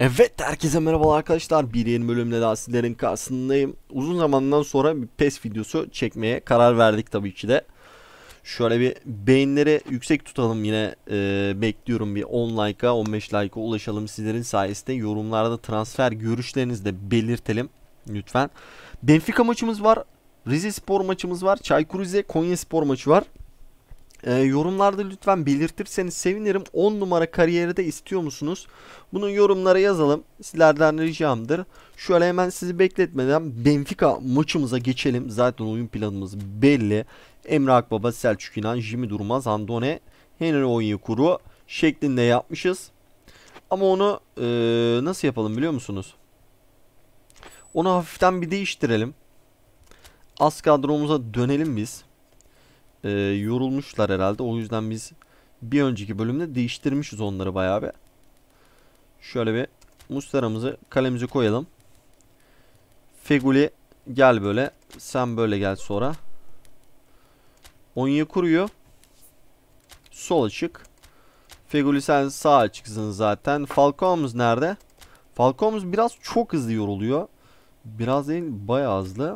Evet, herkese merhaba arkadaşlar. Bir yeni bölümle daha sizlerin karşısındayım. Uzun zamandan sonra bir PES videosu çekmeye karar verdik tabii ki de. Şöyle bir beğenileri yüksek tutalım yine. Bekliyorum bir 10 like'a 15 like'a ulaşalım sizlerin sayesinde. Yorumlarda transfer görüşlerinizi de belirtelim lütfen. Benfica maçımız var. Rizespor maçımız var. Çaykur Rize Konyaspor maçı var. Yorumlarda lütfen belirtirseniz sevinirim. 10 numara kariyeri de istiyor musunuz? Bunu yorumlara yazalım. Sizlerden ricamdır. Şöyle hemen sizi bekletmeden Benfica maçımıza geçelim. Zaten oyun planımız belli. Emre Akbaba, Selçuk İnan, Jimmy Durmaz, Andone, Henry Onyekuru şeklinde yapmışız. Ama onu nasıl yapalım biliyor musunuz? Onu hafiften bir değiştirelim. Az kadromuza dönelim biz. Yorulmuşlar herhalde. O yüzden biz bir önceki bölümde değiştirmişiz onları bayağı bir. Şöyle bir Muslera'mızı kalemize koyalım. Feguli gel böyle. Sen böyle gel sonra. Onyekuru'yu sol açık. Feguli sen sağ açıksın zaten. Falcao'muz nerede? Falcao'muz biraz çok hızlı yoruluyor. Biraz değil bayağı hızlı.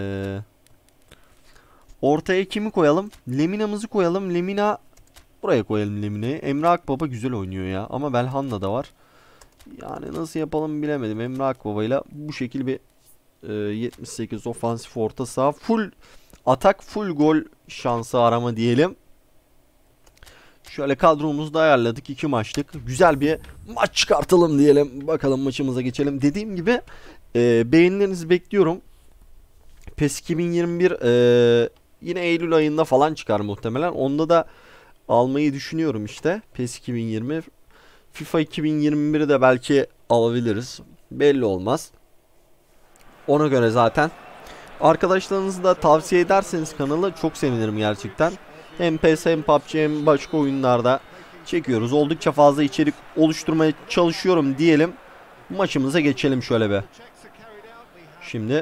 Ortaya kimi koyalım? Lemina'mızı koyalım. Lemina buraya koyalım Lemina'yı. Emre Akbaba güzel oynuyor ya. Ama Belhanda da var. Yani nasıl yapalım bilemedim. Emre Akbaba ile bu şekil bir 78 ofansif orta saha. Full atak, full gol şansı arama diyelim. Şöyle kadromuzu da ayarladık. 2 maçlık. Güzel bir maç çıkartalım diyelim. Bakalım maçımıza geçelim. Dediğim gibi beğenilerinizi bekliyorum. PES 2021 yine Eylül ayında falan çıkar muhtemelen. Onda da almayı düşünüyorum işte. PES 2020. FIFA 2021'i de belki alabiliriz. Belli olmaz. Ona göre zaten. Arkadaşlarınızı da tavsiye ederseniz kanalı çok sevinirim gerçekten. Hem PES hem PUBG hem başka oyunlarda çekiyoruz. Oldukça fazla içerik oluşturmaya çalışıyorum diyelim. Maçımıza geçelim şöyle bir. Şimdi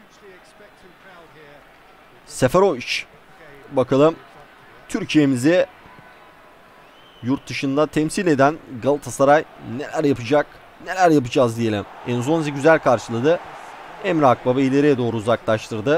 Seferovic. Bakalım Türkiye'mizi yurt dışında temsil eden Galatasaray neler yapacak, neler yapacağız diyelim. Enzonzi güzel karşıladı. Emre Akbaba ileriye doğru uzaklaştırdı.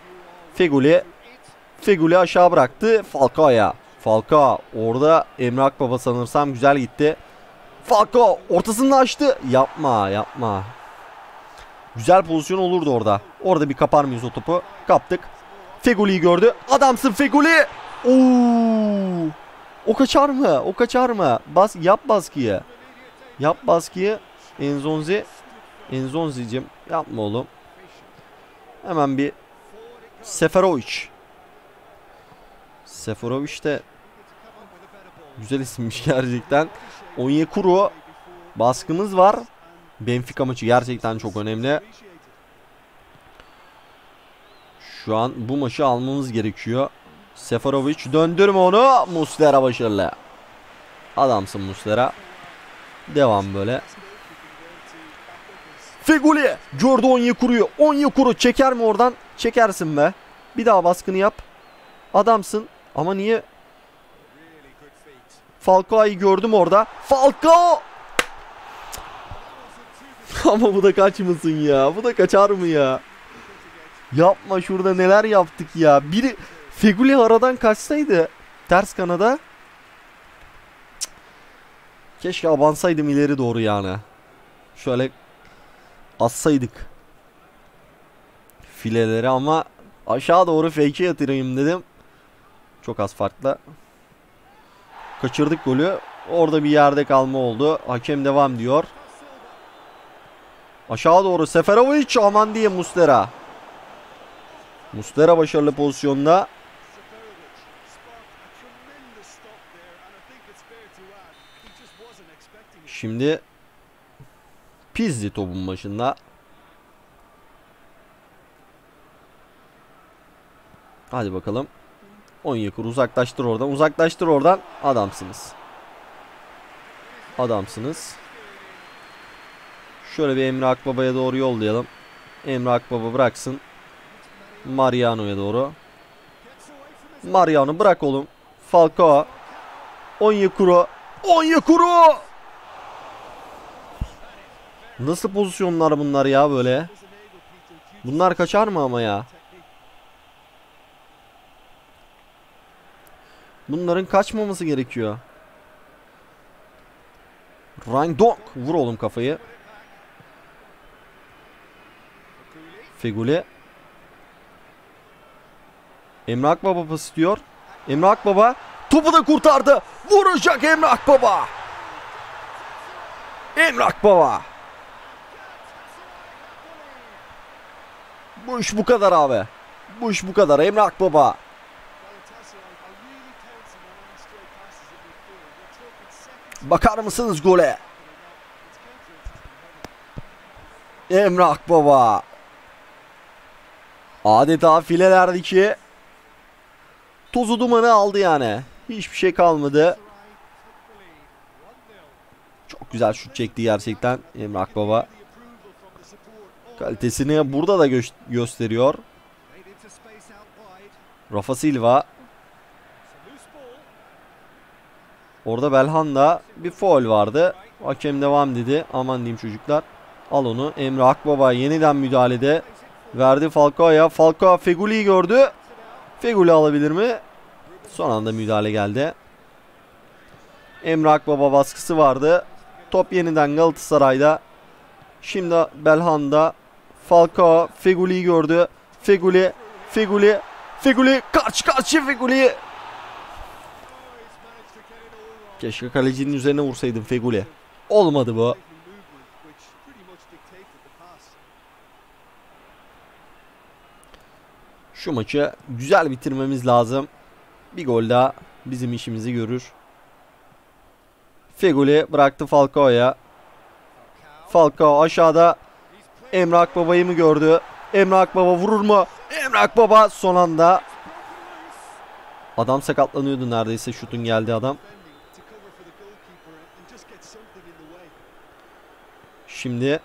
Feguli aşağı bıraktı. Falcao'ya. Falcao orada Emre Akbaba sanırsam güzel gitti. Falcao ortasını açtı. Yapma. Güzel pozisyon olurdu orada. Orada bir kapar mıyız o topu? Kaptık. Feguli'yi gördü. Adamsın Feguli. Oo! O kaçar mı? Yap baskıyı. Yap baskıyı. Enzonzi'cim yapma oğlum. Hemen bir Seferovic de güzel isimmiş gerçekten. Onyekuru baskımız var. Benfica maçı gerçekten çok önemli. Şu an bu maçı almamız gerekiyor. Seferovic döndürme onu. Muslera başarılı. Adamsın Muslera. Devam böyle. Feguli gördü Onyekuru'yu. Onyekuru çeker mi oradan? Çekersin be. Bir daha baskını yap. Adamsın. Ama niye? Falcao'yu gördüm orada. Falcao! Ama bu da kaçmasın ya. Bu da kaçar mı ya? Yapma, şurada neler yaptık ya. Biri Feguli aradan kaçsaydı ters kanada. Keşke abansaydım ileri doğru yani. Şöyle atsaydık fileleri ama aşağı doğru fake'e yatırayım dedim. Çok az farkla. Kaçırdık golü. Orada bir yerde kalma oldu. Hakem devam diyor. Aşağı doğru Seferovic, aman diye Muslera. Muslera başarılı pozisyonda. Şimdi Pizzi topun başında. Hadi bakalım. Onyekuru uzaklaştır oradan. Adamsınız. Şöyle bir Emre Akbaba'ya doğru yollayalım. Emre Akbaba bıraksın. Mariano'ya doğru. Mariano bırak oğlum. Falcao. Onyekuru. Nasıl pozisyonlar bunlar ya böyle? Bunlar kaçar mı ama ya? Bunların kaçmaması gerekiyor. Rangdong. Vur oğlum kafayı. Feguli. Emre Akbaba pas istiyor. Emre Akbaba topu da kurtardı. Vuracak Emre Akbaba. Emre Akbaba. Bu iş bu kadar abi. Bu iş bu kadar. Emre Akbaba. Bakar mısınız gole? Emre Akbaba. Adeta filelerdeki tozu dumanı aldı yani. Hiçbir şey kalmadı. Çok güzel şut çekti gerçekten Emre Akbaba. Kalitesini burada da gösteriyor. Rafa Silva. Orada Belhanda bir faul vardı. Hakem devam dedi. Aman diyeyim çocuklar. Al onu. Emre Akbaba yeniden müdahalede. Verdi Falcao'ya. Falcao Feguli'yi gördü. Feguli alabilir mi? Son anda müdahale geldi. Emre Akbaba baskısı vardı. Top yeniden Galatasaray'da. Şimdi Belhanda. Falcao Feguli'yi gördü. Feguli karşı karşıya Feguli. Keşke kalecinin üzerine vursaydım Feguli. Olmadı bu. Şu maçı güzel bitirmemiz lazım. Bir gol daha bizim işimizi görür. Feguli bıraktı Falcao'ya. Falcao aşağıda. Emre Akbaba'yı mı gördü? Emre Akbaba vurur mu? Emre Akbaba son anda. Adam sakatlanıyordu neredeyse, şutun geldi adam. Şimdi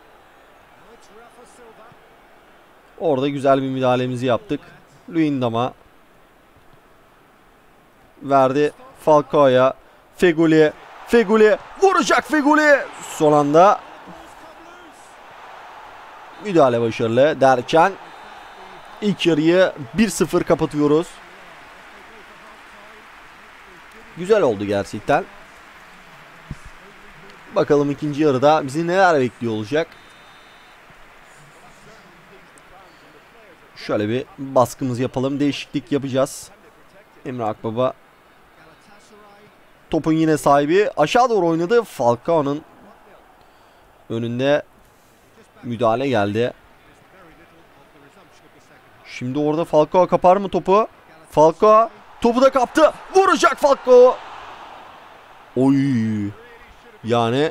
orada güzel bir müdahalemizi yaptık. Luyendam'a verdi Falcao'ya. Feguli vuracak Feguli. Son anda müdahale başarılı derken ilk yarıyı 1-0 kapatıyoruz. Güzel oldu gerçekten. Bakalım ikinci yarıda bizi neler bekliyor olacak. Şöyle bir baskımızı yapalım. Değişiklik yapacağız. Emre Akbaba topun yine sahibi. Aşağı doğru oynadı. Falcao'nun önünde müdahale geldi. Şimdi orada Falcao kapar mı topu? Falcao topu da kaptı. Vuracak Falcao. Oy. Yani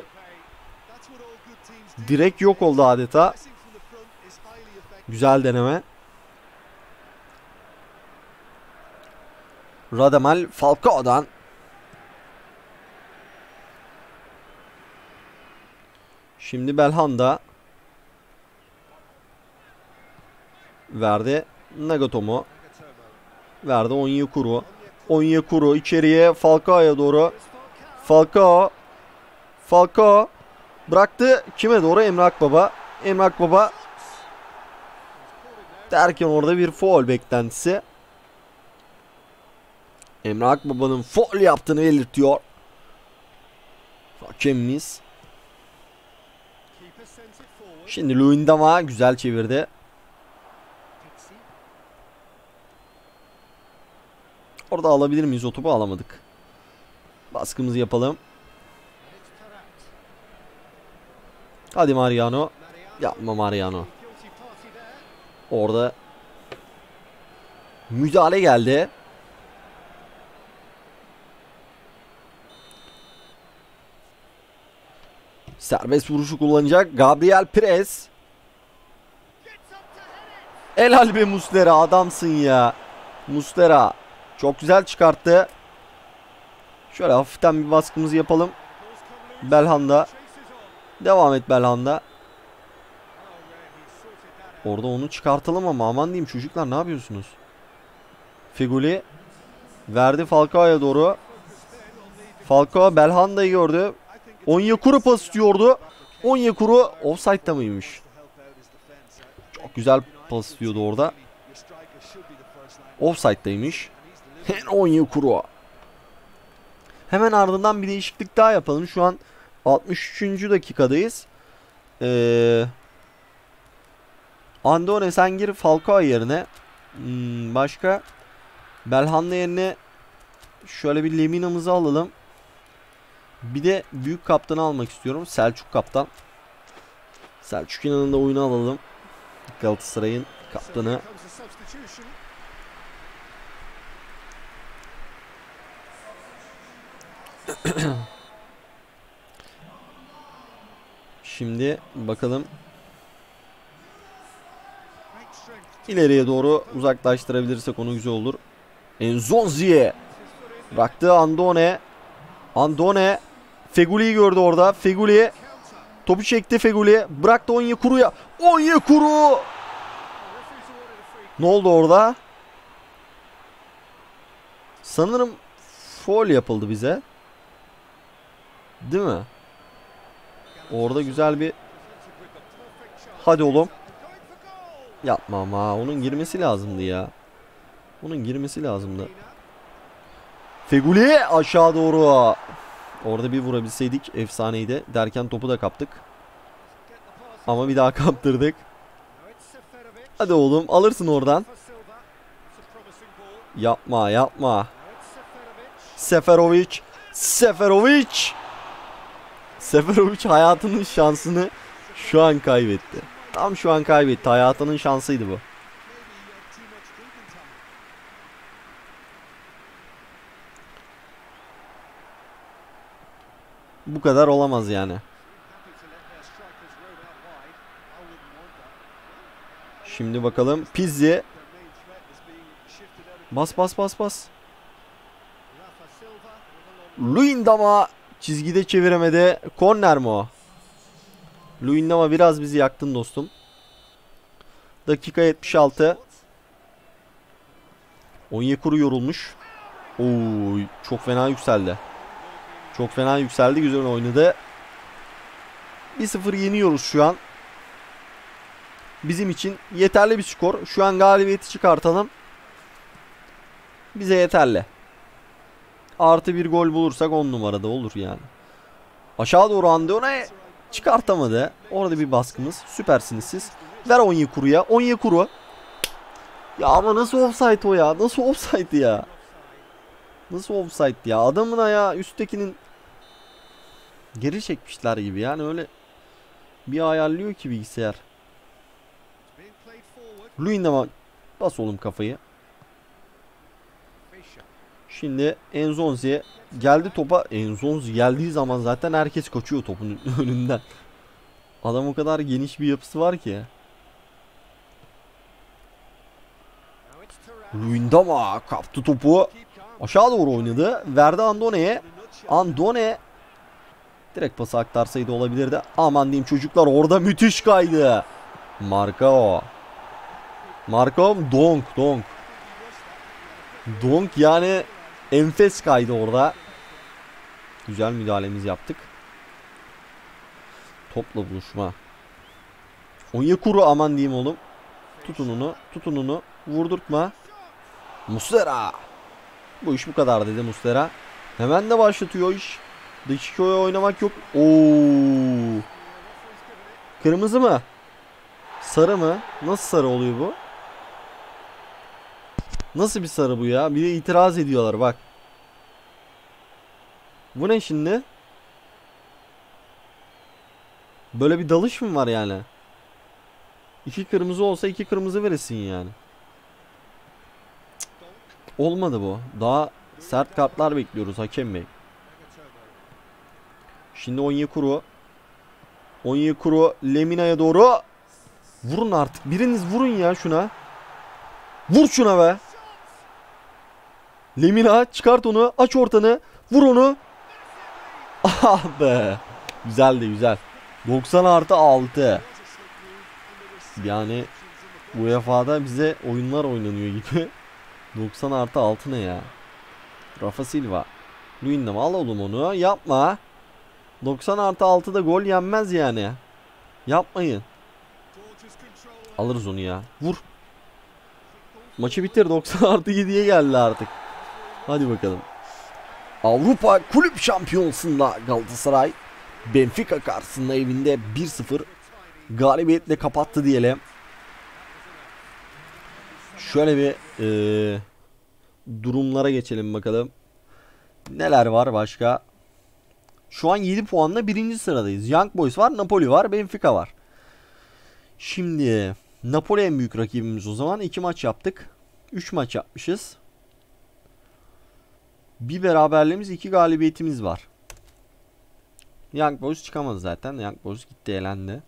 direkt yok oldu adeta. Güzel deneme. Radamel Falcao'dan. Şimdi Belhanda verdi. Nagatomo verdi Onyekuru. Onyekuru içeriye Falcao'ya doğru. Falcao bıraktı. Kime doğru? Emre Akbaba. Emre Akbaba derken orada bir faul beklentisi. Emre Akbaba'nın faul yaptığını belirtiyor hakemimiz. Şimdi Luyendam'a güzel çevirdi. Orada alabilir miyiz o topu? Alamadık. Baskımızı yapalım. Hadi Mariano. Yapma Mariano. Orada müdahale geldi. Serbest vuruşu kullanacak Gabriel Pires. Helal be Muslera, adamsın ya. Muslera çok güzel çıkarttı. Şöyle hafiften bir baskımızı yapalım. Belhanda. Devam et Belhanda. Orada onu çıkartalım ama aman diyeyim çocuklar, ne yapıyorsunuz? Feguli verdi Falcao'ya doğru. Falcao Belhanda'yı gördü. Onyekuru pas istiyordu. Onyekuru offside'da mıymış? Çok güzel pas istiyordu orada. Offside'daymış. Onyekuru. Hemen ardından bir değişiklik daha yapalım. Şu an 63. dakikadayız. Andone sen gir Falcao yerine. Başka Belhanda yerine şöyle bir Lemina'mızı alalım. Bir de büyük kaptanı almak istiyorum. Selçuk kaptan. Selçuk İnan'ın da oyunu alalım. Galatasaray'ın kaptanı. Şimdi bakalım. İleriye doğru uzaklaştırabilirsek onu güzel olur. Enzonzi'ye bıraktı Andone. Andone Feguli'yi gördü orada. Feguli topu çekti Feguli. Bıraktı Onyekuru'ya. Onyekuru! Ne oldu orada? Sanırım foul yapıldı bize. Değil mi? Orada güzel bir... Hadi oğlum. Yapma ama. Onun girmesi lazımdı ya. Onun girmesi lazımdı. Feguli aşağı doğru. Orada bir vurabilseydik efsaneydi. Derken topu da kaptık. Ama bir daha kaptırdık. Hadi oğlum alırsın oradan. Yapma yapma. Seferovic. Seferovic. Seferovic hayatının şansını şu an kaybetti. Tam şu an kaybetti. Hayatının şansıydı bu. Bu kadar olamaz yani. Şimdi bakalım. Pizzi. Bas bas bas bas. Luyendama çizgide çeviremedi. Korner mi o? Luyendama biraz bizi yaktın dostum. Dakika 76. Onyekuru yorulmuş. Oo, çok fena yükseldi. Çok fena yükseldi. Güzel oynadı. 1-0 yeniyoruz şu an. Bizim için yeterli bir skor. Şu an galibiyeti çıkartalım. Bize yeterli. Artı bir gol bulursak 10 numarada olur yani. Aşağı doğru Andone çıkartamadı. Orada bir baskımız. Süpersiniz siz. Ver Onyekuru'ya. Onyekuru. Ya ama nasıl offside o ya? Nasıl offside ya? Nasıl offside ya? Adamın ayağı üsttekinin geri çekmişler gibi. Yani öyle bir ayarlıyor ki bilgisayar. Luyendama bas oğlum kafayı. Şimdi Enzonzi geldi topa. Enzonzi geldiği zaman zaten herkes kaçıyor topun önünden. Adam o kadar geniş bir yapısı var ki. Luyendama kaptı topu. Aşağı doğru oynadı. Verdi Andone'ye. Andone direkt pası aktarsaydı olabilirdi. Aman diyeyim çocuklar orada müthiş kaydı. Marcao. Marcao donk. Donk yani enfes kaydı orada. Güzel müdahalemizi yaptık. Topla buluşma. Onyekuru aman diyeyim oğlum. Tutun onu. Vurdurtma. Muslera. Bu iş bu kadar dedi Muslera. Hemen de başlatıyor iş. Dakikaya oynamak yok. Oo. Kırmızı mı? Sarı mı? Nasıl sarı oluyor bu? Nasıl bir sarı bu ya? Bir de itiraz ediyorlar bak. Bu ne şimdi? Böyle bir dalış mı var yani? 2 kırmızı olsa 2 kırmızı veresin yani. Cık. Olmadı bu. Daha sert kartlar bekliyoruz hakem bey. Şimdi Onyekuru Lemina'ya doğru. Vurun artık. Biriniz vurun ya şuna. Vur şuna be. Lemina çıkart onu. Aç ortanı. Vur onu. Ah be. Güzeldi güzel. 90+6. Yani UEFA'da bize oyunlar oynanıyor gibi. 90+6 ne ya? Rafa Silva. Luyendama al oğlum onu. Yapma. 90+6'da gol yenmez yani. Yapmayın. Alırız onu ya. Vur. Maçı bitir. 90+7'ye geldi artık. Hadi bakalım. Avrupa Kulüp Şampiyonası'nda Galatasaray Benfica karşısında evinde 1-0 galibiyetle kapattı diyelim. Şöyle bir durumlara geçelim bakalım. Neler var başka? Şu an 7 puanla 1. sıradayız. Young Boys var, Napoli var, Benfica var. Şimdi Napoli en büyük rakibimiz o zaman. 2 maç yaptık. 3 maç yapmışız. Bir beraberliğimiz, 2 galibiyetimiz var. Young Boys çıkamadı zaten. Young Boys gitti, elendi.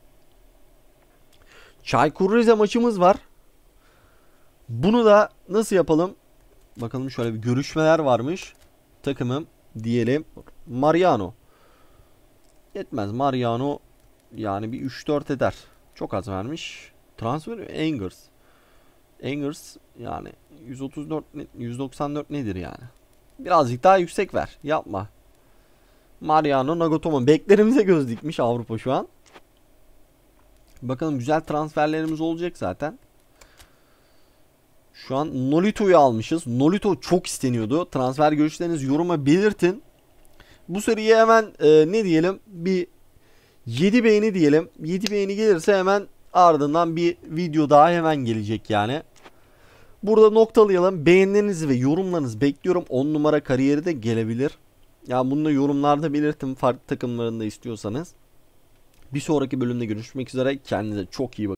Çaykur Rize maçımız var. Bunu da nasıl yapalım? Bakalım, şöyle bir görüşmeler varmış. Takımım diyelim. Mariano. Yetmez. Mariano yani bir 3-4 eder. Çok az vermiş. Transfer Engers. Engers yani 134 194 nedir yani? Birazcık daha yüksek ver. Yapma. Mariano, Nagatomo. Beklerimize göz dikmiş Avrupa şu an. Bakalım, güzel transferlerimiz olacak zaten. Şu an Nolito'yu almışız. Nolito çok isteniyordu. Transfer görüşlerinizi yoruma belirtin. Bu seriye hemen ne diyelim? Bir 7 beğeni diyelim. 7 beğeni gelirse hemen ardından bir video daha hemen gelecek yani. Burada noktalayalım. Beğenilerinizi ve yorumlarınızı bekliyorum. 10 numara kariyeri de gelebilir. Yani bunu da yorumlarda belirtin, farklı takımlarında istiyorsanız. Bir sonraki bölümde görüşmek üzere. Kendinize çok iyi bakın.